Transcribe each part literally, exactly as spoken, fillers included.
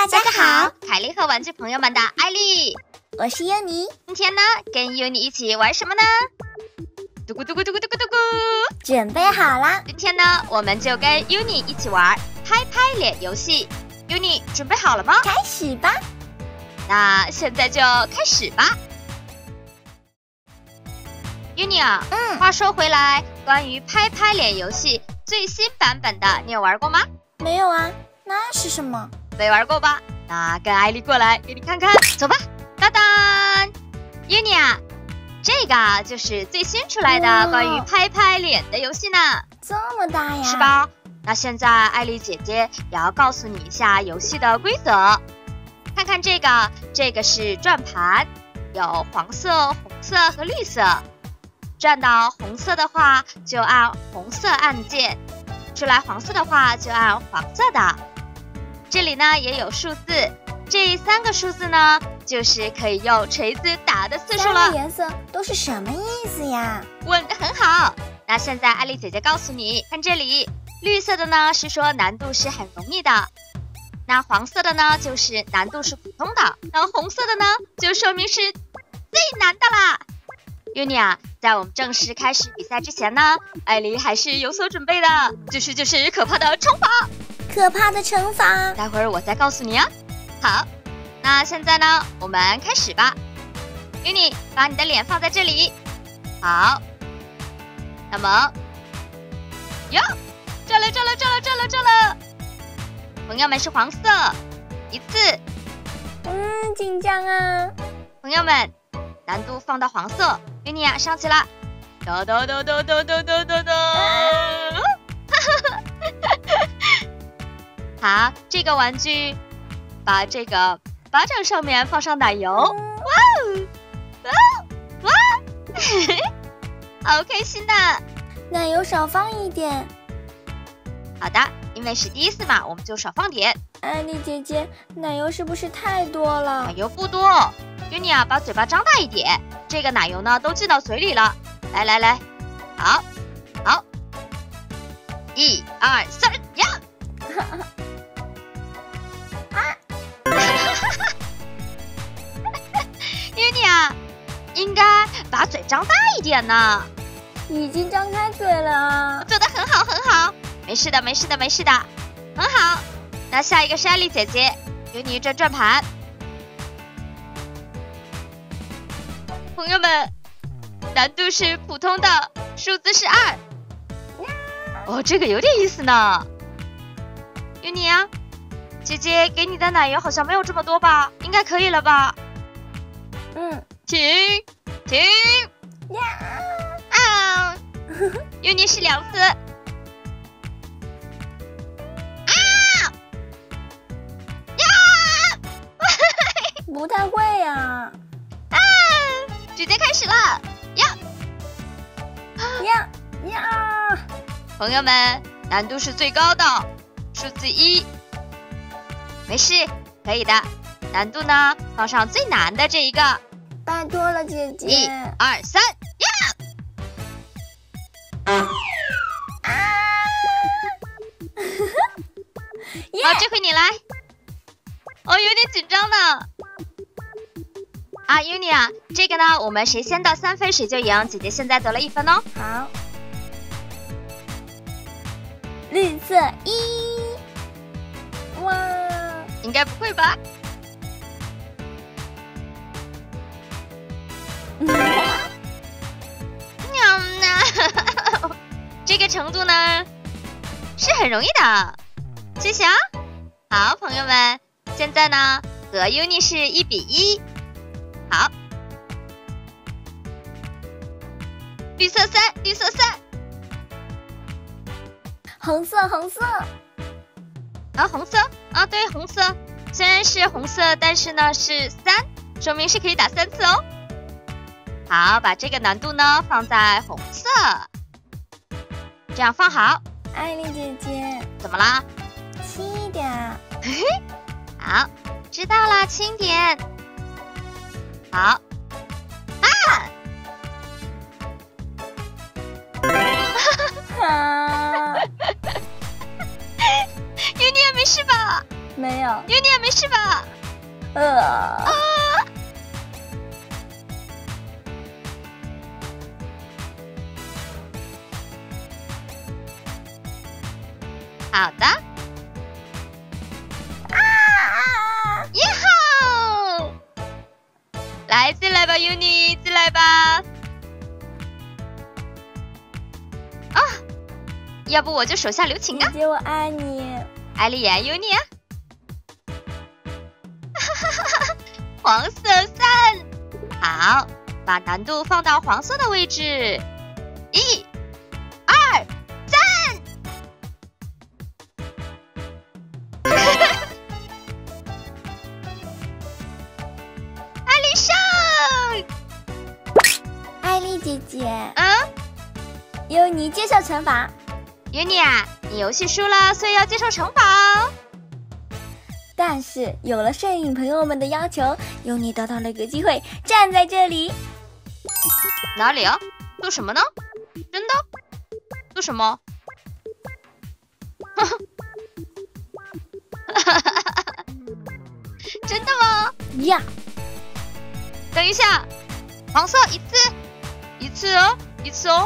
大家好， 凯莉和玩具朋友们的艾莉， 我是优妮。 今天呢，跟优妮一起玩什么呢？嘟咕嘟咕嘟咕嘟咕嘟咕， 准备好啦！ 今天呢，我们就跟优妮一起玩拍拍脸游戏。优妮准备好了吗？ 开始吧。 那现在就开始吧。优妮啊， 嗯， 话说回来，关于拍拍脸游戏最新版本的，你有玩过吗？ 没有啊，那是什么？ 没玩过吧？那跟艾莉过来给你看看，走吧。当当，优妮啊，这个就是最新出来的关于拍拍脸的游戏呢。 这么大呀？ 是吧？那现在艾莉姐姐也要告诉你一下游戏的规则。看看这个，这个是转盘，有黄色、红色和绿色。转到红色的话就按红色按键，出来黄色的话就按黄色的。这里呢也有数字，这三个数字呢就是可以用锤子打的次数了。 三个颜色都是什么意思呀？ 问得很好。那现在艾莉姐姐告诉你，看这里，绿色的呢是说难度是很容易的，那黄色的呢就是难度是普通的，然后红色的呢就说明是最难的啦。优妮啊，在我们正式开始比赛之前呢，艾莉还是有所准备的，就是就是可怕的惩罚。 可怕的惩罚， 待会儿我再告诉你啊。好，那现在呢，我们开始吧。优妮，把你的脸放在这里。好，那么，哟，这了这了这了这了这了，朋友们是黄色，一次。 嗯，紧张啊。 朋友们，难度放到黄色。优妮啊，上去了。哒哒哒哒哒哒哒哒哒。好，这个玩具把这个巴掌上面放上奶油，哇哦，哇哇，好开心呐！ 奶油少放一点。 好的，因为是第一次嘛，我们就少放点。 艾莉姐姐，奶油是不是太多了？ 奶油不多，优妮啊，把嘴巴张大一点，这个奶油呢都进到嘴里了。来来来，好，好，一二三，呀！优妮啊，应该把嘴张大一点呢。 已经张开嘴了啊。 做得很好很好，没事的没事的没事的，很好。那下一个是艾莉姐姐，优妮转转盘。朋友们，难度是普通的，数字是二。哦，这个有点意思呢。优妮啊，姐姐给你的奶油好像没有这么多吧？应该可以了吧？ 嗯， 停停呀啊！优妮是两次。啊呀！ 不太会呀。 啊！直接开始了呀呀呀！ 朋友们，难度是最高的，数字一。没事，可以的。难度呢，放上最难的这一个。 拜托了，姐姐。 一、二、三，呀！ 啊！ 好，这回你来。哦，有点紧张呢。啊，优妮啊，这个呢，我们谁先到三分谁就赢。姐姐现在得了一分哦。 好。绿色一。哇！ 应该不会吧？这个程度呢是很容易的，谢谢啊。好，朋友们，现在呢和优妮是一比一。好，绿色三，绿色三， 红色红色， 啊红色啊对红色，虽然是红色，但是呢是三，说明是可以打三次哦。好，把这个难度呢放在红色，这样放好。 艾莉姐姐， 怎么啦？ 轻一点。 好，知道了，轻点。好。啊！ 啊！ 优妮也没事吧？ 没有。 Uni 也没事吧？ 呃。 啊！好的。 啊！ 耶吼！来，进来吧 ，Uni， 进来吧。啊！要不我就手下留情啊！ 姐姐，我爱你。 艾丽也爱 Uni 啊！哈哈哈哈！黄色三，好，把难度放到黄色的位置。一、二、三。艾丽上！ 艾丽姐姐， 嗯， 由你接受惩罚。 Uni 啊，你游戏输了，所以要接受惩罚哦。 但是有了摄影朋友们的要求，由你得到了一个机会，站在这里。 哪里啊？做什么呢？真的？做什么？真的吗？ 呀！ 等一下，黄色一次，一次哦，一次哦，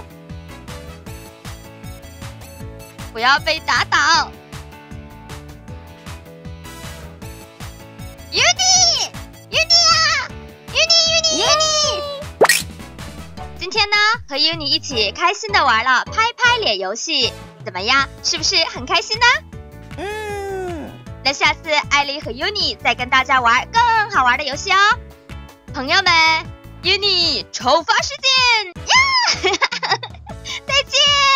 不要被打倒。Uni， Uni 啊 ，Uni Uni Uni。今天呢，和 Uni 一起开心的玩了拍拍脸游戏，怎么样？是不是很开心呢？ 嗯。 那下次艾丽和 Uni 再跟大家玩更好玩的游戏哦。朋友们 ，Uni 惩罚时间呀！再见。